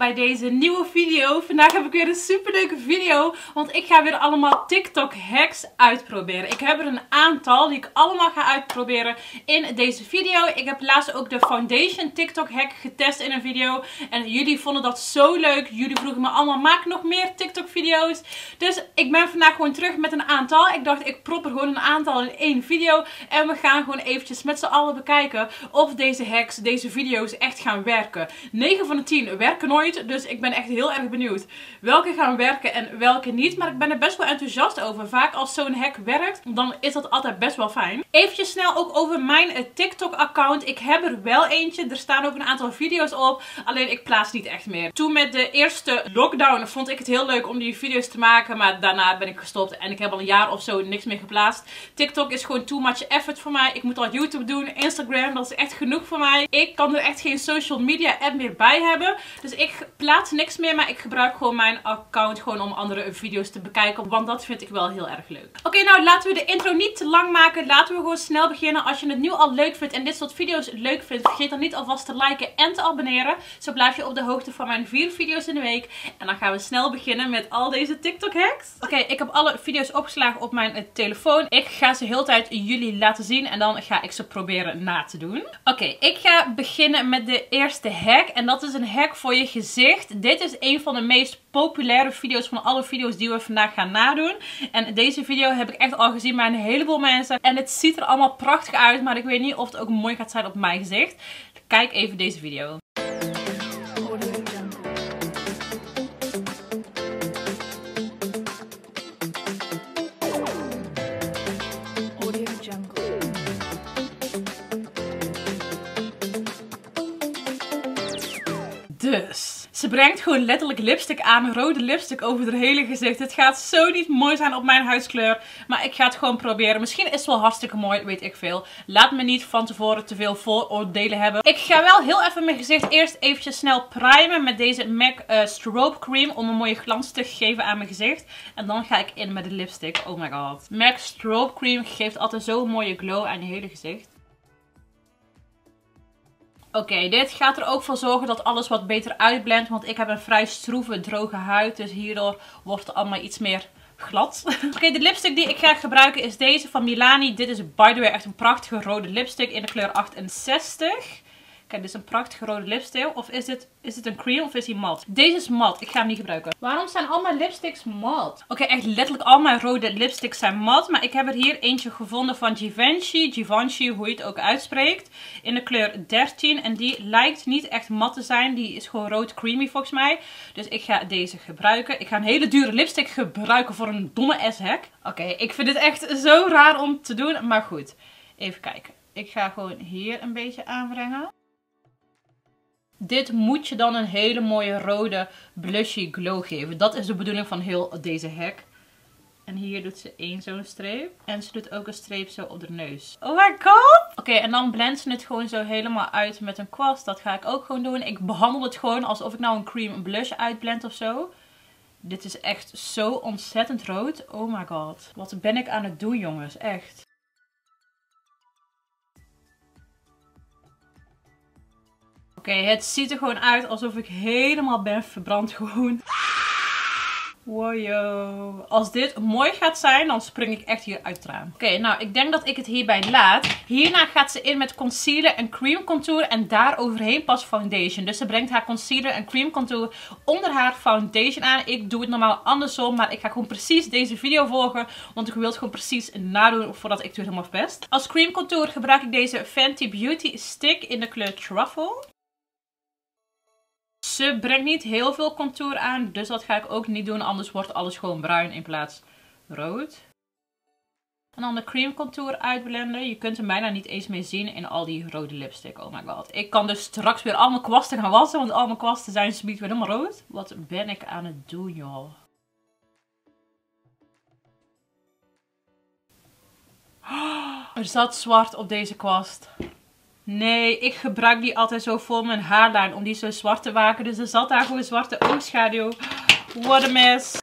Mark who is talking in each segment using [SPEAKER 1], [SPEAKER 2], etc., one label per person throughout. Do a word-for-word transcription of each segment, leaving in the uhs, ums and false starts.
[SPEAKER 1] bij deze nieuwe video. Vandaag heb ik weer een superleuke video, want ik ga weer allemaal TikTok hacks uitproberen. Ik heb er een aantal die ik allemaal ga uitproberen in deze video. Ik heb laatst ook de foundation TikTok hack getest in een video en jullie vonden dat zo leuk. Jullie vroegen me allemaal, maak nog meer TikTok video's. Dus ik ben vandaag gewoon terug met een aantal. Ik dacht, ik prop er gewoon een aantal in één video en we gaan gewoon eventjes met z'n allen bekijken of deze hacks, deze video's echt gaan werken. negen van de tien werken nooit, dus ik ben echt heel erg benieuwd welke gaan werken en welke niet. Maar ik ben er best wel enthousiast over. Vaak als zo'n hack werkt, dan is dat altijd best wel fijn. Even snel ook over mijn TikTok account. Ik heb er wel eentje, er staan ook een aantal video's op, alleen ik plaats niet echt meer. Toen met de eerste lockdown vond ik het heel leuk om die video's te maken, maar daarna ben ik gestopt en ik heb al een jaar of zo niks meer geplaatst. TikTok is gewoon too much effort voor mij. Ik moet al YouTube doen, Instagram, dat is echt genoeg voor mij. Ik kan er echt geen social media app meer bij hebben. Dus ik plaats niks meer, maar ik gebruik gewoon mijn account gewoon om andere video's te bekijken. Want dat vind ik wel heel erg leuk. Oké, okay, nou laten we de intro niet te lang maken. Laten we gewoon snel beginnen. Als je het nu al leuk vindt en dit soort video's leuk vindt, vergeet dan niet alvast te liken en te abonneren. Zo blijf je op de hoogte van mijn vier video's in de week. En dan gaan we snel beginnen met al deze TikTok hacks. Oké, okay, ik heb alle video's opgeslagen op mijn uh, telefoon. Ik ga ze heel de tijd jullie laten zien en dan ga ik ze proberen na te doen. Oké, okay, ik ga beginnen met de eerste hack. En dat is een hack voor je gezicht. Dit is een van de meest populaire video's van alle video's die we vandaag gaan nadoen. En deze video heb ik echt al gezien bij een heleboel mensen. En het ziet er allemaal prachtig uit, maar ik weet niet of het ook mooi gaat zijn op mijn gezicht. Kijk even deze video. Dus, ze brengt gewoon letterlijk lipstick aan, rode lipstick over haar hele gezicht. Het gaat zo niet mooi zijn op mijn huidskleur, maar ik ga het gewoon proberen. Misschien is het wel hartstikke mooi, weet ik veel. Laat me niet van tevoren te veel vooroordelen hebben. Ik ga wel heel even mijn gezicht eerst eventjes snel primen met deze MAC uh, Strobe Cream om een mooie glans te geven aan mijn gezicht. En dan ga ik in met de lipstick. Oh my god. MAC Strobe Cream geeft altijd zo'n mooie glow aan je hele gezicht. Oké, okay, dit gaat er ook voor zorgen dat alles wat beter uitblendt. Want ik heb een vrij stroeve, droge huid. Dus hierdoor wordt het allemaal iets meer glad. Oké, okay, de lipstick die ik ga gebruiken is deze van Milani. Dit is by the way echt een prachtige rode lipstick in de kleur achtenzestig. Kijk, dit is een prachtige rode lipstick. Of is dit, is dit een cream of is die mat? Deze is mat. Ik ga hem niet gebruiken. Waarom zijn al mijn lipsticks mat? Oké, okay, echt letterlijk al mijn rode lipsticks zijn mat. Maar ik heb er hier eentje gevonden van Givenchy. Givenchy, hoe je het ook uitspreekt. In de kleur dertien. En die lijkt niet echt mat te zijn. Die is gewoon rood creamy volgens mij. Dus ik ga deze gebruiken. Ik ga een hele dure lipstick gebruiken voor een domme S-hack. Oké, okay, ik vind het echt zo raar om te doen. Maar goed, even kijken. Ik ga gewoon hier een beetje aanbrengen. Dit moet je dan een hele mooie rode blushy glow geven. Dat is de bedoeling van heel deze hack. En hier doet ze één zo'n streep. En ze doet ook een streep zo op de neus. Oh my god! Oké, okay, en dan blendt ze het gewoon zo helemaal uit met een kwast. Dat ga ik ook gewoon doen. Ik behandel het gewoon alsof ik nou een cream blush uitblend of zo. Dit is echt zo ontzettend rood. Oh my god. Wat ben ik aan het doen, jongens. Echt. Oké, okay, het ziet er gewoon uit alsof ik helemaal ben verbrand gewoon. Wow. Als dit mooi gaat zijn, dan spring ik echt hier uit het raam. Oké, okay, nou ik denk dat ik het hierbij laat. Hierna gaat ze in met concealer en cream contour en daar overheen pas foundation. Dus ze brengt haar concealer en cream contour onder haar foundation aan. Ik doe het normaal andersom, maar ik ga gewoon precies deze video volgen. Want ik wil het gewoon precies nadoen voordat ik het weer helemaal verpest. Als cream contour gebruik ik deze Fenty Beauty stick in de kleur Truffle. Ze brengt niet heel veel contour aan, dus dat ga ik ook niet doen. Anders wordt alles gewoon bruin in plaats rood. En dan de cream contour uitblenden. Je kunt hem bijna niet eens meer zien in al die rode lipstick. Oh my god. Ik kan dus straks weer al mijn kwasten gaan wassen, want al mijn kwasten zijn zometeen weer helemaal rood. Wat ben ik aan het doen, joh? Er zat zwart op deze kwast. Nee, ik gebruik die altijd zo voor mijn haarlijn om die zo zwart te maken. Dus er zat daar gewoon zwarte oogschaduw. What a mess.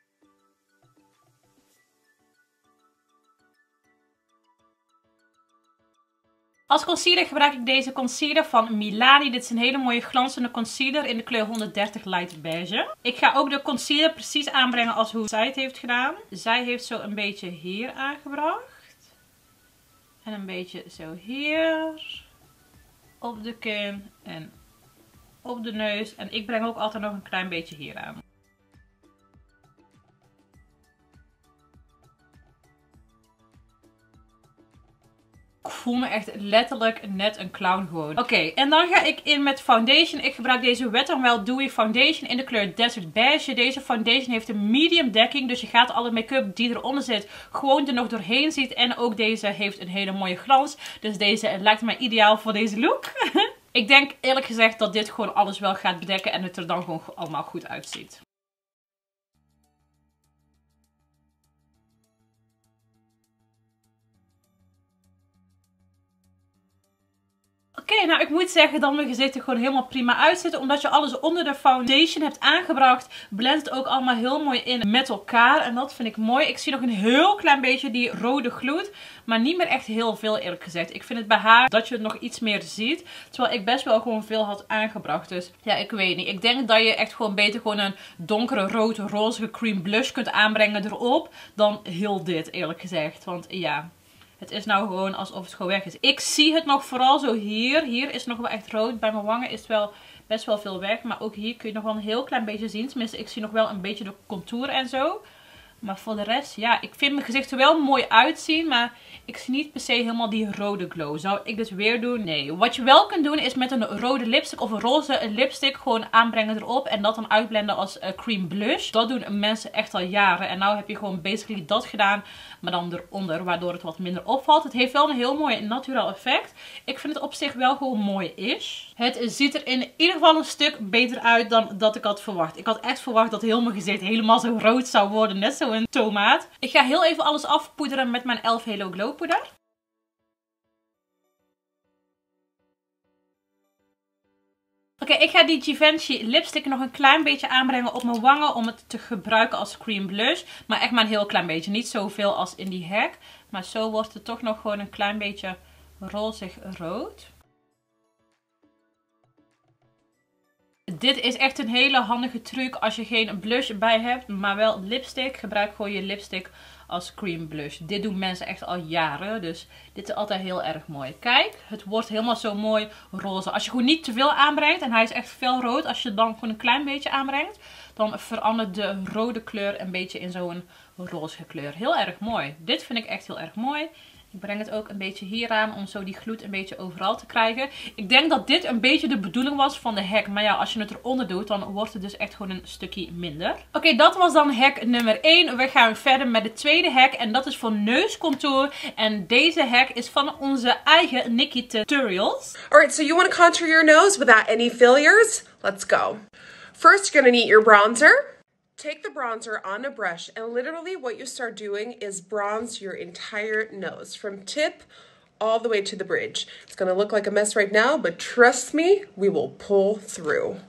[SPEAKER 1] Als concealer gebruik ik deze concealer van Milani. Dit is een hele mooie glanzende concealer in de kleur honderddertig Light Beige. Ik ga ook de concealer precies aanbrengen als hoe zij het heeft gedaan. Zij heeft zo een beetje hier aangebracht. En een beetje zo hier. Op de kin en op de neus. En ik breng ook altijd nog een klein beetje hier aan. Ik voel me echt letterlijk net een clown gewoon. Oké, okay, en dan ga ik in met foundation. Ik gebruik deze Wet n Wild Dewy Foundation in de kleur Desert Beige. Deze foundation heeft een medium dekking. Dus je gaat alle make-up die eronder zit gewoon er nog doorheen ziet. En ook deze heeft een hele mooie glans. Dus deze lijkt mij ideaal voor deze look. Ik denk eerlijk gezegd dat dit gewoon alles wel gaat bedekken. En het er dan gewoon allemaal goed uitziet. Oké, okay, nou ik moet zeggen dat mijn gezicht er gewoon helemaal prima uitziet. Omdat je alles onder de foundation hebt aangebracht, blendt het ook allemaal heel mooi in met elkaar. En dat vind ik mooi. Ik zie nog een heel klein beetje die rode gloed. Maar niet meer echt heel veel eerlijk gezegd. Ik vind het bij haar dat je het nog iets meer ziet. Terwijl ik best wel gewoon veel had aangebracht. Dus ja, ik weet niet. Ik denk dat je echt gewoon beter gewoon een donkere rood rozige cream blush kunt aanbrengen erop. Dan heel dit eerlijk gezegd. Want ja... Het is nou gewoon alsof het gewoon weg is. Ik zie het nog vooral zo hier. Hier is het nog wel echt rood. Bij mijn wangen is het wel best wel veel weg. Maar ook hier kun je nog wel een heel klein beetje zien. Tenminste, ik zie nog wel een beetje de contour en zo. Maar voor de rest, ja, ik vind mijn gezicht er wel mooi uitzien. Maar ik zie niet per se helemaal die rode glow. Zou ik dit weer doen? Nee. Wat je wel kunt doen is met een rode lipstick of een roze lipstick gewoon aanbrengen erop. En dat dan uitblenden als uh, cream blush. Dat doen mensen echt al jaren. En nou heb je gewoon basically dat gedaan. Maar dan eronder, waardoor het wat minder opvalt. Het heeft wel een heel mooi natuurlijk effect. Ik vind het op zich wel gewoon mooi is. Het ziet er in ieder geval een stuk beter uit dan dat ik had verwacht. Ik had echt verwacht dat heel mijn gezicht helemaal zo rood zou worden. Net zo een tomaat. Ik ga heel even alles afpoederen met mijn e l f Halo Glow poeder. Oké, okay, ik ga die Givenchy lipstick nog een klein beetje aanbrengen op mijn wangen om het te gebruiken als cream blush. Maar echt maar een heel klein beetje. Niet zoveel als in die hack. Maar zo wordt het toch nog gewoon een klein beetje rozig rood. Dit is echt een hele handige truc als je geen blush bij hebt, maar wel lipstick. Gebruik gewoon je lipstick als cream blush. Dit doen mensen echt al jaren, dus dit is altijd heel erg mooi. Kijk, het wordt helemaal zo mooi roze. Als je gewoon niet te veel aanbrengt en hij is echt felrood, als je dan gewoon een klein beetje aanbrengt, dan verandert de rode kleur een beetje in zo'n roze kleur. Heel erg mooi. Dit vind ik echt heel erg mooi. Ik breng het ook een beetje hieraan om zo die gloed een beetje overal te krijgen. Ik denk dat dit een beetje de bedoeling was van de hack. Maar ja, als je het eronder doet, dan wordt het dus echt gewoon een stukje minder. Oké, okay, dat was dan hack nummer één. We gaan verder met de tweede hack. En dat is voor neuscontour. En deze hack is van onze eigen Nikkie Tutorials.
[SPEAKER 2] Alright, so you want to contour your nose without any failures? Let's go. First, you're going to need your bronzer. Take the bronzer on a brush and literally what you start doing is bronze your entire nose from tip all the way to the bridge. It's going to look like a mess right now, but trust me, we will pull through.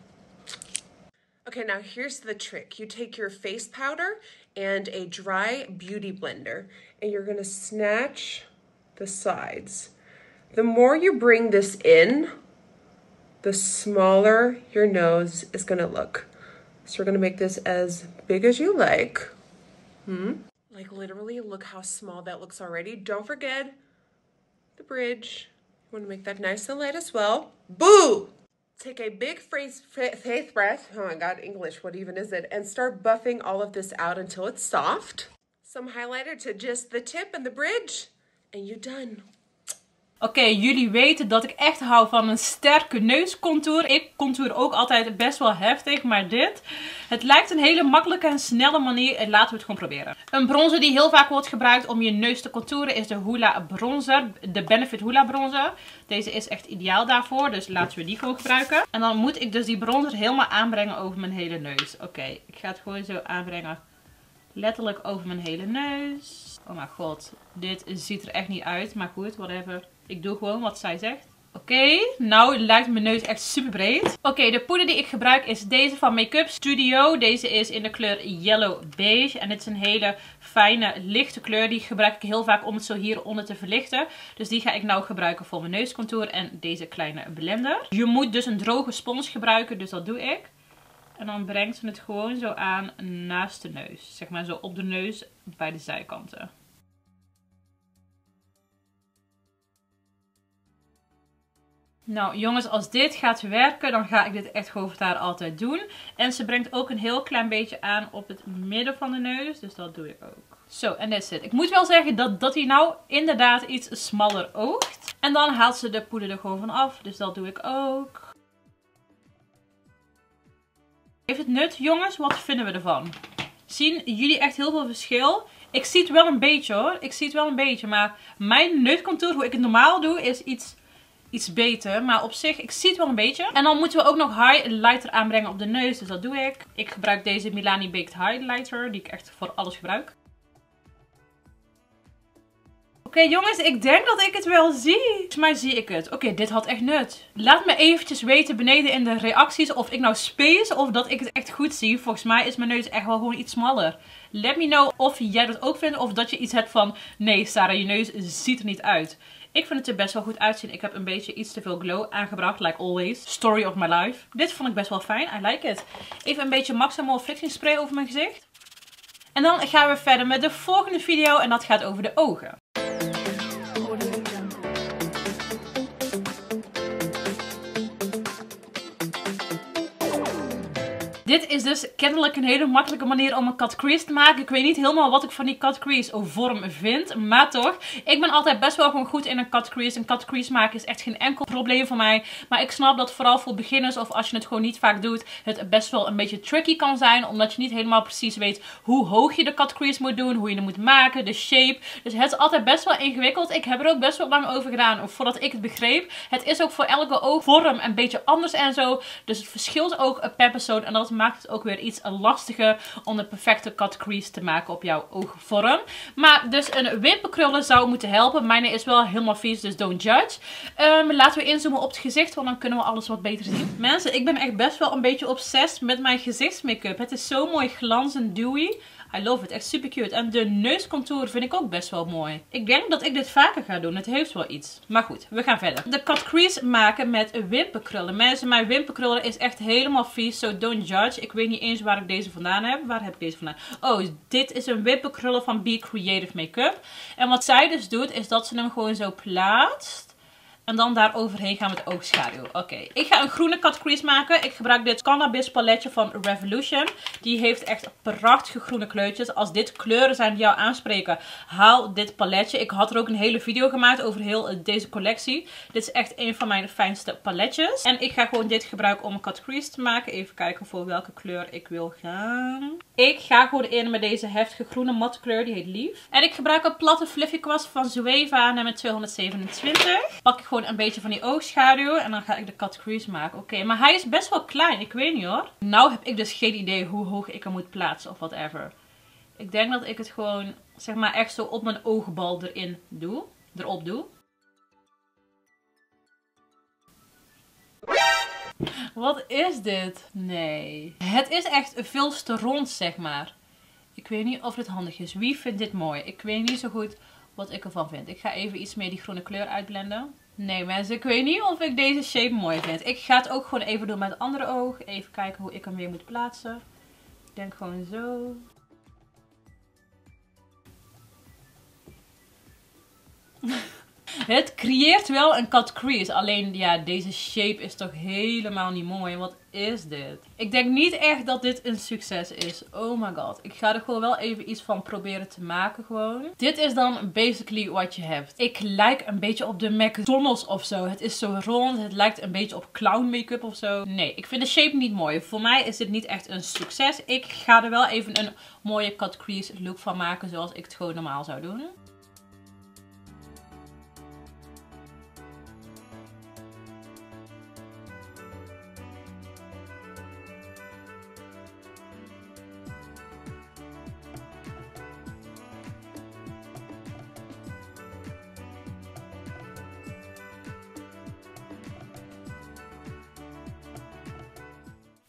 [SPEAKER 2] Okay, now here's the trick. You take your face powder and a dry beauty blender and you're going to snatch the sides. The more you bring this in, the smaller your nose is going to look. So we're going to make this as big as you like. Hmm? Like literally, look how small that looks already. Don't forget the bridge. You want to make that nice and light as well. Boo! Take a big face, face breath. Oh my God, English, what even is it? And start buffing all of this out until it's soft. Some highlighter to just the tip and the bridge. And you're done.
[SPEAKER 1] Oké, okay, jullie weten dat ik echt hou van een sterke neuscontour. Ik contour ook altijd best wel heftig, maar dit... Het lijkt een hele makkelijke en snelle manier. Laten we het gewoon proberen. Een bronzer die heel vaak wordt gebruikt om je neus te contouren is de Hoola bronzer. De Benefit Hoola bronzer. Deze is echt ideaal daarvoor, dus laten we die gewoon gebruiken. En dan moet ik dus die bronzer helemaal aanbrengen over mijn hele neus. Oké, okay, ik ga het gewoon zo aanbrengen. Letterlijk over mijn hele neus. Oh mijn god, dit ziet er echt niet uit, maar goed, whatever. Ik doe gewoon wat zij zegt. Oké, okay, nou lijkt mijn neus echt super breed. Oké, okay, de poeder die ik gebruik is deze van Make Up Studio. Deze is in de kleur Yellow Beige. En dit is een hele fijne, lichte kleur. Die gebruik ik heel vaak om het zo hieronder te verlichten. Dus die ga ik nou gebruiken voor mijn neuscontour en deze kleine blender. Je moet dus een droge spons gebruiken, dus dat doe ik. En dan brengt ze het gewoon zo aan naast de neus. Zeg maar zo op de neus bij de zijkanten. Nou jongens, als dit gaat werken, dan ga ik dit echt gewoon daar altijd doen. En ze brengt ook een heel klein beetje aan op het midden van de neus. Dus dat doe ik ook. Zo, en that's it. Ik moet wel zeggen dat, dat hij nou inderdaad iets smaller oogt. En dan haalt ze de poeder er gewoon van af. Dus dat doe ik ook. Heeft het nut, jongens? Wat vinden we ervan? Zien jullie echt heel veel verschil? Ik zie het wel een beetje hoor. Ik zie het wel een beetje. Maar mijn neuscontour, hoe ik het normaal doe, is iets... iets beter, maar op zich, ik zie het wel een beetje. En dan moeten we ook nog highlighter aanbrengen op de neus, dus dat doe ik. Ik gebruik deze Milani Baked Highlighter, die ik echt voor alles gebruik. Oké okay, jongens, ik denk dat ik het wel zie. Volgens mij zie ik het. Oké, okay, dit had echt nut. Laat me eventjes weten beneden in de reacties of ik nou space of dat ik het echt goed zie. Volgens mij is mijn neus echt wel gewoon iets smaller. Let me know of jij dat ook vindt of dat je iets hebt van... Nee Sarah, je neus ziet er niet uit. Ik vind het er best wel goed uitzien. Ik heb een beetje iets te veel glow aangebracht, like always. Story of my life. Dit vond ik best wel fijn. I like it. Even een beetje Maximal Fixing Spray over mijn gezicht. En dan gaan we verder met de volgende video en dat gaat over de ogen. Dit is dus kennelijk een hele makkelijke manier om een cut crease te maken. Ik weet niet helemaal wat ik van die cut crease vorm vind. Maar toch, ik ben altijd best wel gewoon goed in een cut crease. Een cut crease maken is echt geen enkel probleem voor mij. Maar ik snap dat vooral voor beginners of als je het gewoon niet vaak doet, het best wel een beetje tricky kan zijn. Omdat je niet helemaal precies weet hoe hoog je de cut crease moet doen. Hoe je het moet maken, de shape. Dus het is altijd best wel ingewikkeld. Ik heb er ook best wel lang over gedaan voordat ik het begreep. Het is ook voor elke oogvorm een beetje anders en zo. Dus het verschilt ook per persoon. En dat maakt het ook weer iets lastiger om de perfecte cut crease te maken op jouw oogvorm. Maar dus een wimperkrullen zou moeten helpen. Mijne is wel helemaal vies, dus don't judge. Um, laten we inzoomen op het gezicht, want dan kunnen we alles wat beter zien. Mensen, ik ben echt best wel een beetje obsessed met mijn gezichtsmake-up. Het is zo mooi glanzend dewy. I love it. Echt super cute. En de neuscontour vind ik ook best wel mooi. Ik denk dat ik dit vaker ga doen. Het heeft wel iets. Maar goed, we gaan verder. De cut crease maken met wimperkrullen. Mensen, mijn wimperkrullen is echt helemaal vies. So don't judge. Ik weet niet eens waar ik deze vandaan heb. Waar heb ik deze vandaan? Oh, dit is een wimperkrullen van Be Creative Makeup. En wat zij dus doet, is dat ze hem gewoon zo plaatst. En dan daar overheen gaan met oogschaduw. Oké, okay. Ik ga een groene cut crease maken. Ik gebruik dit Cannabis paletje van Revolution. Die heeft echt prachtige groene kleurtjes. Als dit kleuren zijn die jou aanspreken, haal dit paletje. Ik had er ook een hele video gemaakt over heel deze collectie. Dit is echt een van mijn fijnste paletjes. En ik ga gewoon dit gebruiken om een cut crease te maken. Even kijken voor welke kleur ik wil gaan. Ik ga gewoon in met deze heftige groene matte kleur. Die heet Lief. En ik gebruik een platte fluffy kwast van Zoeva nummer tweehonderdzevenentwintig. Pak ik gewoon een beetje van die oogschaduw. En dan ga ik de cut crease maken. Oké, okay, maar hij is best wel klein. Ik weet niet hoor. Nou heb ik dus geen idee hoe hoog ik hem moet plaatsen of whatever. Ik denk dat ik het gewoon, zeg maar, echt zo op mijn oogbal erin doe. Erop doe. Wat is dit? Nee. Het is echt veel te rond, zeg maar. Ik weet niet of dit handig is. Wie vindt dit mooi? Ik weet niet zo goed wat ik ervan vind. Ik ga even iets meer die groene kleur uitblenden. Nee mensen, ik weet niet of ik deze shape mooi vind. Ik ga het ook gewoon even doen met het andere oog. Even kijken hoe ik hem weer moet plaatsen. Ik denk gewoon zo. Het creëert wel een cut crease. Alleen ja, deze shape is toch helemaal niet mooi. Wat is dit? Ik denk niet echt dat dit een succes is. Oh my god. Ik ga er gewoon wel even iets van proberen te maken gewoon. Dit is dan basically wat je hebt. Ik lijk een beetje op de McDonald's of zo. Het is zo rond. Het lijkt een beetje op clown make-up of zo. Nee, ik vind de shape niet mooi. Voor mij is dit niet echt een succes. Ik ga er wel even een mooie cut crease look van maken. Zoals ik het gewoon normaal zou doen.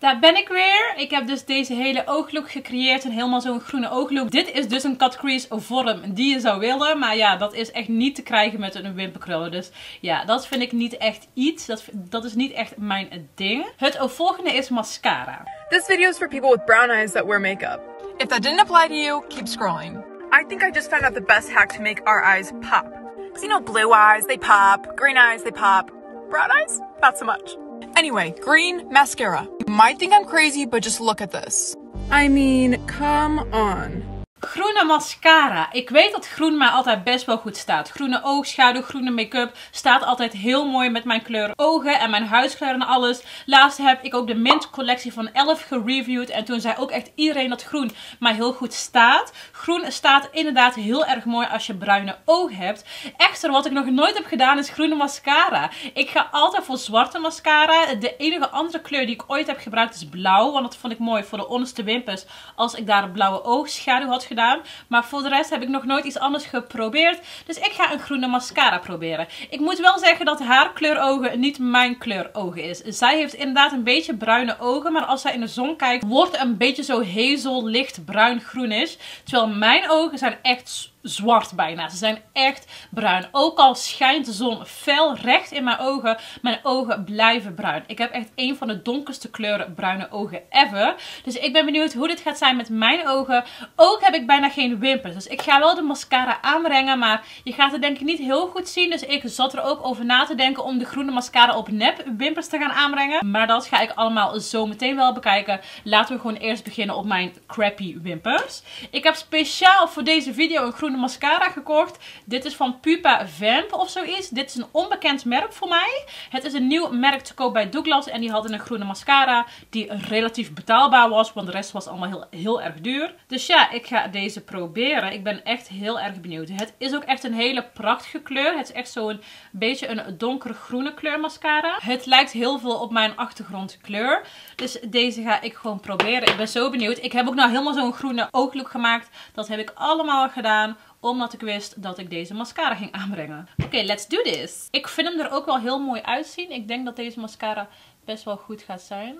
[SPEAKER 1] Daar ben ik weer. Ik heb dus deze hele ooglook gecreëerd. En helemaal zo'n groene ooglook. Dit is dus een cut crease vorm die je zou willen. Maar ja, dat is echt niet te krijgen met een wimperkrullen. Dus ja, dat vind ik niet echt iets. Dat, dat is niet echt mijn ding. Het volgende is mascara.
[SPEAKER 3] This video is for people with brown eyes that wear makeup. If that didn't apply to you, keep scrolling. I think I just found out the best hack to make our eyes pop. Because you know, blue eyes, they pop. Green eyes, they pop. Brown eyes? Not so much. Anyway, green mascara. You might think I'm crazy, but just look at this. I mean, come on.
[SPEAKER 1] Groene mascara. Ik weet dat groen mij altijd best wel goed staat. Groene oogschaduw, groene make-up staat altijd heel mooi met mijn kleur ogen en mijn huidskleur en alles. Laatst heb ik ook de Mint collectie van Elf gereviewd en toen zei ook echt iedereen dat groen mij heel goed staat. Groen staat inderdaad heel erg mooi als je bruine ogen hebt. Echter, wat ik nog nooit heb gedaan is groene mascara. Ik ga altijd voor zwarte mascara. De enige andere kleur die ik ooit heb gebruikt is blauw, want dat vond ik mooi voor de onderste wimpers als ik daar een blauwe oogschaduw had gedaan. Maar voor de rest heb ik nog nooit iets anders geprobeerd. Dus ik ga een groene mascara proberen. Ik moet wel zeggen dat haar kleur ogen niet mijn kleur ogen is. Zij heeft inderdaad een beetje bruine ogen. Maar als zij in de zon kijkt, wordt het een beetje zo hazel, licht bruin groenish. Terwijl mijn ogen zijn echt zwart bijna. Ze zijn echt bruin. Ook al schijnt de zon fel recht in mijn ogen, mijn ogen blijven bruin. Ik heb echt een van de donkerste kleuren bruine ogen ever. Dus ik ben benieuwd hoe dit gaat zijn met mijn ogen. Ook heb ik bijna geen wimpers. Dus ik ga wel de mascara aanbrengen, maar je gaat het denk ik niet heel goed zien. Dus ik zat er ook over na te denken om de groene mascara op nep wimpers te gaan aanbrengen. Maar dat ga ik allemaal zo meteen wel bekijken. Laten we gewoon eerst beginnen op mijn crappy wimpers. Ik heb speciaal voor deze video een groene mascara gekocht. Dit is van Pupa Vamp of zoiets. Dit is een onbekend merk voor mij. Het is een nieuw merk te koop bij Douglas. En die hadden een groene mascara die relatief betaalbaar was. Want de rest was allemaal heel, heel erg duur. Dus ja, ik ga deze proberen. Ik ben echt heel erg benieuwd. Het is ook echt een hele prachtige kleur. Het is echt zo'n beetje een donkere groene kleur mascara. Het lijkt heel veel op mijn achtergrondkleur. Dus deze ga ik gewoon proberen. Ik ben zo benieuwd. Ik heb ook nou helemaal zo'n groene ooglook gemaakt. Dat heb ik allemaal gedaan omdat ik wist dat ik deze mascara ging aanbrengen. Oké, okay, let's do this. Ik vind hem er ook wel heel mooi uitzien. Ik denk dat deze mascara best wel goed gaat zijn.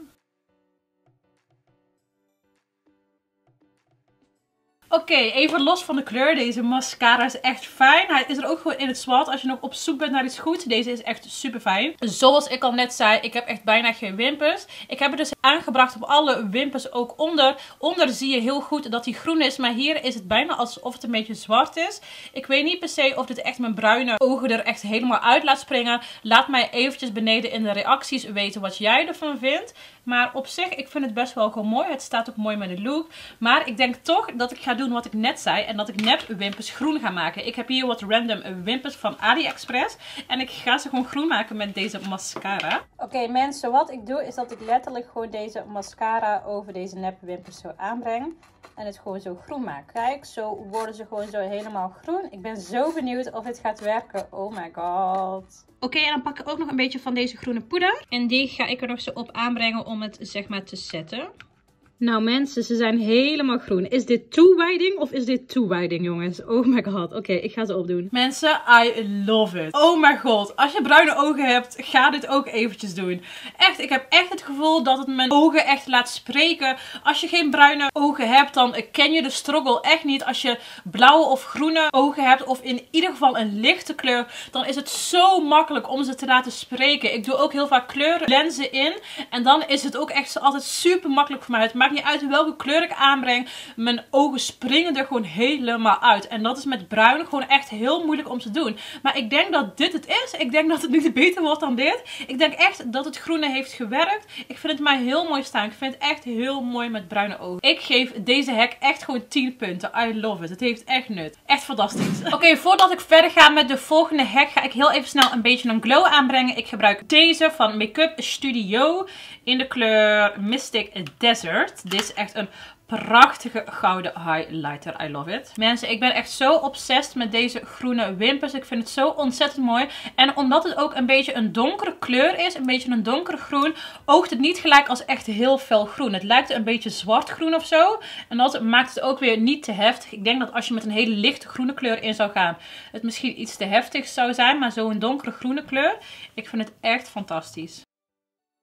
[SPEAKER 1] Oké, okay, even los van de kleur. Deze mascara is echt fijn. Hij is er ook gewoon in het zwart als je nog op zoek bent naar iets goeds. Deze is echt super fijn. Zoals ik al net zei, ik heb echt bijna geen wimpers. Ik heb het dus aangebracht op alle wimpers ook onder. Onder zie je heel goed dat hij groen is. Maar hier is het bijna alsof het een beetje zwart is. Ik weet niet per se of dit echt mijn bruine ogen er echt helemaal uit laat springen. Laat mij eventjes beneden in de reacties weten wat jij ervan vindt. Maar op zich, ik vind het best wel gewoon mooi. Het staat ook mooi met de look. Maar ik denk toch dat ik ga doen wat ik net zei. En dat ik nep wimpers groen ga maken. Ik heb hier wat random wimpers van AliExpress. En ik ga ze gewoon groen maken met deze mascara. Oké okay, mensen, wat ik doe is dat ik letterlijk gewoon deze mascara over deze nep wimpers zo aanbreng. En het gewoon zo groen maak. Kijk, zo worden ze gewoon zo helemaal groen. Ik ben zo benieuwd of het gaat werken. Oh my god. Oké, okay, en dan pak ik ook nog een beetje van deze groene poeder. En die ga ik er nog zo op aanbrengen om het zeg maar te zetten. Nou mensen, ze zijn helemaal groen. Is dit toewijding of is dit toewijding jongens? Oh my god. Oké, okay, ik ga ze opdoen. Mensen, I love it. Oh my god. Als je bruine ogen hebt, ga dit ook eventjes doen. Echt, ik heb echt het gevoel dat het mijn ogen echt laat spreken. Als je geen bruine ogen hebt, dan ken je de struggle echt niet. Als je blauwe of groene ogen hebt, of in ieder geval een lichte kleur, dan is het zo makkelijk om ze te laten spreken. Ik doe ook heel vaak kleurlenzen in. En dan is het ook echt altijd super makkelijk voor mij. Het maakt niet uit welke kleur ik aanbreng. Mijn ogen springen er gewoon helemaal uit. En dat is met bruin gewoon echt heel moeilijk om te doen. Maar ik denk dat dit het is. Ik denk dat het niet beter wordt dan dit. Ik denk echt dat het groene heeft gewerkt. Ik vind het maar heel mooi staan. Ik vind het echt heel mooi met bruine ogen. Ik geef deze hack echt gewoon tien punten. I love it. Het heeft echt nut. Echt fantastisch. Oké, okay, voordat ik verder ga met de volgende hack, ga ik heel even snel een beetje een glow aanbrengen. Ik gebruik deze van Makeup Studio in de kleur Mystic Desert. Dit is echt een prachtige gouden highlighter. I love it. Mensen, ik ben echt zo obsessed met deze groene wimpers. Ik vind het zo ontzettend mooi. En omdat het ook een beetje een donkere kleur is, een beetje een donkere groen, oogt het niet gelijk als echt heel fel groen. Het lijkt een beetje zwartgroen of zo. En dat maakt het ook weer niet te heftig. Ik denk dat als je met een hele lichte groene kleur in zou gaan, het misschien iets te heftig zou zijn. Maar zo'n donkere groene kleur, ik vind het echt fantastisch.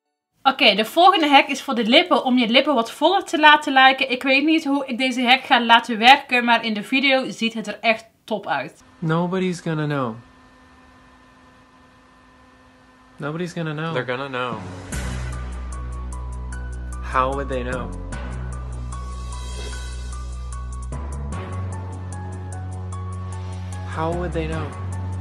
[SPEAKER 1] Oké, okay, de volgende hack is voor de lippen om je lippen wat voller te laten lijken. Ik weet niet hoe ik deze hack ga laten werken, maar in de video ziet het er echt top uit.
[SPEAKER 4] Nobody's gonna know. Nobody's gonna know. They're gonna know. How would they know? How would they know?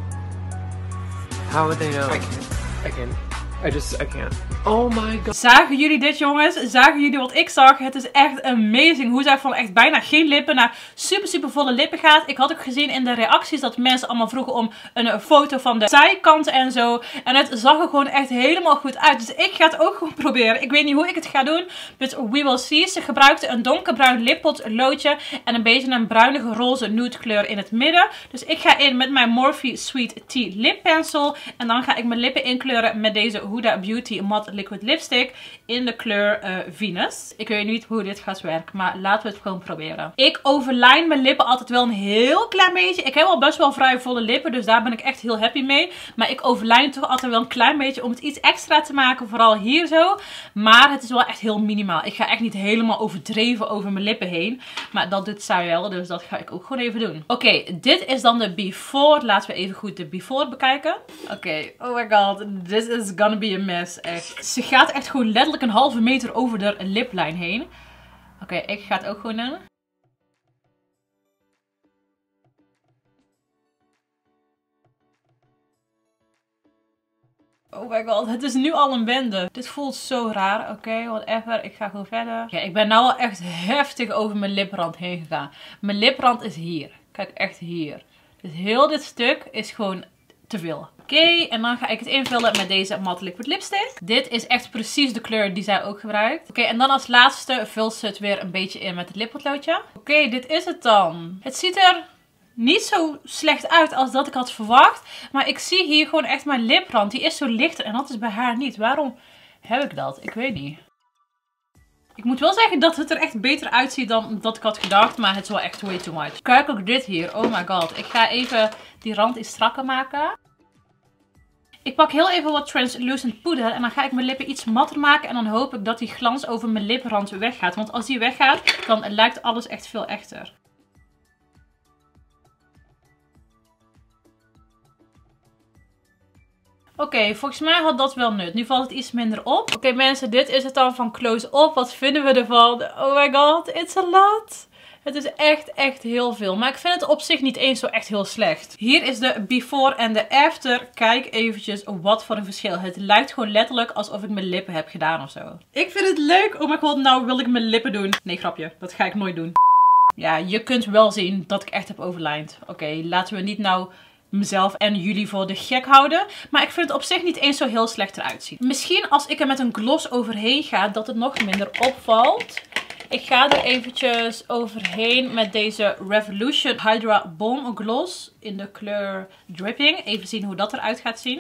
[SPEAKER 4] How would they know? I can't. I can't. I just, I can't. Oh my god.
[SPEAKER 1] Zagen jullie dit, jongens? Zagen jullie wat ik zag? Het is echt amazing hoe zij van echt bijna geen lippen naar super super volle lippen gaat. Ik had ook gezien in de reacties dat mensen allemaal vroegen om een foto van de zijkanten en zo. En het zag er gewoon echt helemaal goed uit. Dus ik ga het ook gewoon proberen. Ik weet niet hoe ik het ga doen. But we will see. Ze gebruikte een donkerbruin lippotloodje en een beetje een bruinige roze nude kleur in het midden. Dus ik ga in met mijn Morphe Sweet Tea Lip Pencil. En dan ga ik mijn lippen inkleuren met deze Huda Beauty Matte Liquid Lipstick in de kleur uh, Venus. Ik weet niet hoe dit gaat werken, maar laten we het gewoon proberen. Ik overline mijn lippen altijd wel een heel klein beetje. Ik heb al best wel vrij volle lippen, dus daar ben ik echt heel happy mee. Maar ik overline toch altijd wel een klein beetje om het iets extra te maken, vooral hier zo. Maar het is wel echt heel minimaal. Ik ga echt niet helemaal overdreven over mijn lippen heen. Maar dat doet zij wel, dus dat ga ik ook gewoon even doen. Oké, okay, dit is dan de before. Laten we even goed de before bekijken. Oké, okay. Oh my god, this is gonna be a mess, echt. Ze gaat echt gewoon letterlijk een halve meter over de liplijn heen. Oké, okay, ik ga het ook gewoon doen. Oh my god, het is nu al een bende. Dit voelt zo raar. Oké, okay, whatever. Ik ga gewoon verder. Ja, ik ben nou al echt heftig over mijn liprand heen gegaan. Mijn liprand is hier. Kijk, echt hier. Dus heel dit stuk is gewoon te veel. Oké, okay, en dan ga ik het invullen met deze matte liquid lipstick. Dit is echt precies de kleur die zij ook gebruikt. Oké, okay, en dan als laatste vult ze het weer een beetje in met het lippotloodje. Oké, okay, dit is het dan. Het ziet er niet zo slecht uit als dat ik had verwacht. Maar ik zie hier gewoon echt mijn liprand. Die is zo lichter en dat is bij haar niet. Waarom heb ik dat? Ik weet niet. Ik moet wel zeggen dat het er echt beter uitziet dan dat ik had gedacht. Maar het is wel echt way too much. Kijk ook dit hier. Oh my god. Ik ga even die rand iets strakker maken. Ik pak heel even wat translucent poeder en dan ga ik mijn lippen iets matter maken. En dan hoop ik dat die glans over mijn liprand weggaat. Want als die weggaat, dan lijkt alles echt veel echter. Oké, okay, volgens mij had dat wel nut. Nu valt het iets minder op. Oké okay, mensen, dit is het dan van Close Up. Wat vinden we ervan? Oh my god, it's a lot. Het is echt, echt heel veel. Maar ik vind het op zich niet eens zo echt heel slecht. Hier is de before en de after. Kijk eventjes wat voor een verschil. Het lijkt gewoon letterlijk alsof ik mijn lippen heb gedaan of zo. Ik vind het leuk. Oh my god, nou wil ik mijn lippen doen. Nee, grapje. Dat ga ik nooit doen. Ja, je kunt wel zien dat ik echt heb overlined. Oké, okay, laten we niet nou mezelf en jullie voor de gek houden. Maar ik vind het op zich niet eens zo heel slecht eruit zien. Misschien als ik er met een gloss overheen ga, dat het nog minder opvalt. Ik ga er eventjes overheen met deze Revolution Hydra Balm Gloss in de kleur Dripping. Even zien hoe dat eruit gaat zien.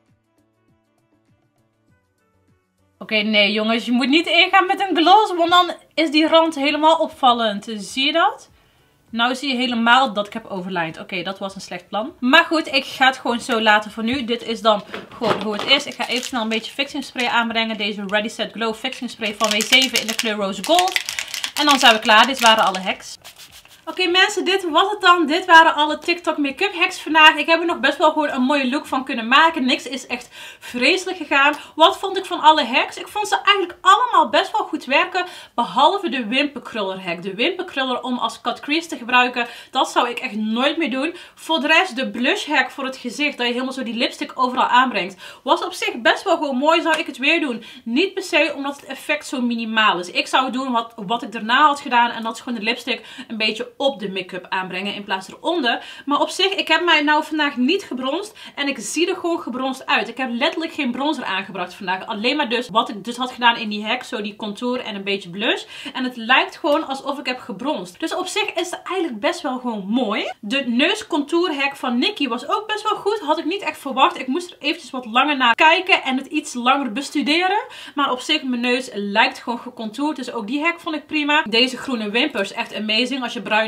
[SPEAKER 1] Oké, okay, nee jongens, je moet niet ingaan met een gloss, want dan is die rand helemaal opvallend. Zie je dat? Nou zie je helemaal dat ik heb overlined. Oké, okay, dat was een slecht plan. Maar goed, ik ga het gewoon zo laten voor nu. Dit is dan gewoon hoe het is. Ik ga even snel een beetje fixing spray aanbrengen. Deze Ready Set Glow fixing spray van W zeven in de kleur Rose Gold. En dan zijn we klaar. Dit waren alle hacks. Oké okay, mensen, dit was het dan. Dit waren alle TikTok make-up hacks vandaag. Ik heb er nog best wel gewoon een mooie look van kunnen maken. Niks is echt vreselijk gegaan. Wat vond ik van alle hacks? Ik vond ze eigenlijk allemaal best wel goed werken. Behalve de wimperkruller hack. De wimperkruller om als cut crease te gebruiken. Dat zou ik echt nooit meer doen. Voor de rest, de blush hack voor het gezicht. Dat je helemaal zo die lipstick overal aanbrengt. Was op zich best wel gewoon mooi. Zou ik het weer doen. Niet per se omdat het effect zo minimaal is. Ik zou doen wat, wat ik daarna had gedaan. En dat is gewoon de lipstick een beetje op de make-up aanbrengen in plaats eronder. Maar op zich, ik heb mij nou vandaag niet gebronst. En ik zie er gewoon gebronst uit. Ik heb letterlijk geen bronzer aangebracht vandaag. Alleen maar dus wat ik dus had gedaan in die hack. Zo die contour en een beetje blush. En het lijkt gewoon alsof ik heb gebronst. Dus op zich is het eigenlijk best wel gewoon mooi. De neuscontour hack van Nikkie was ook best wel goed. Had ik niet echt verwacht. Ik moest er eventjes wat langer naar kijken. En het iets langer bestuderen. Maar op zich, mijn neus lijkt gewoon gecontourd. Dus ook die hack vond ik prima. Deze groene wimpers, echt amazing. Als je bruine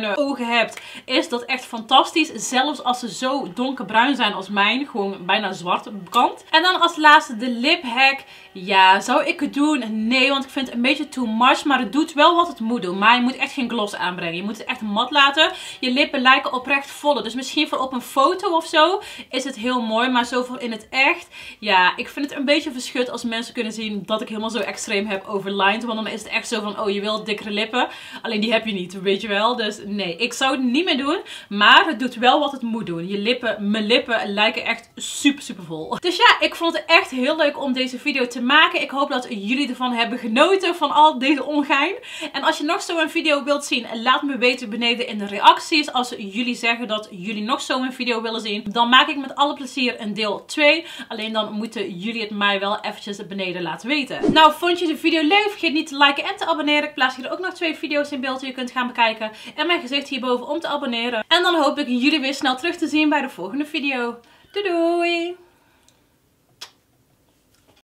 [SPEAKER 1] donkerbruine ogen hebt, is dat echt fantastisch. Zelfs als ze zo donkerbruin zijn als mijn. Gewoon bijna zwart kant. En dan als laatste de lip hack. Ja, zou ik het doen? Nee, want ik vind het een beetje too much. Maar het doet wel wat het moet doen. Maar je moet echt geen gloss aanbrengen. Je moet het echt mat laten. Je lippen lijken oprecht voller. Dus misschien voor op een foto of zo is het heel mooi. Maar zo voor in het echt. Ja, ik vind het een beetje verschut als mensen kunnen zien dat ik helemaal zo extreem heb overlined. Want dan is het echt zo van, oh, je wilt dikkere lippen. Alleen die heb je niet, weet je wel. Dus nee, ik zou het niet meer doen. Maar het doet wel wat het moet doen. Je lippen, mijn lippen lijken echt super, super vol. Dus ja, ik vond het echt heel leuk om deze video te maken. Ik hoop dat jullie ervan hebben genoten van al deze ongein. En als je nog zo'n video wilt zien, laat me weten beneden in de reacties. Als jullie zeggen dat jullie nog zo'n video willen zien, dan maak ik met alle plezier een deel twee. Alleen dan moeten jullie het mij wel eventjes beneden laten weten. Nou, vond je de video leuk? Vergeet niet te liken en te abonneren. Ik plaats hier ook nog twee video's in beeld die je kunt gaan bekijken. En mijn gezicht hierboven om te abonneren. En dan hoop ik jullie weer snel terug te zien bij de volgende video. Doei doei!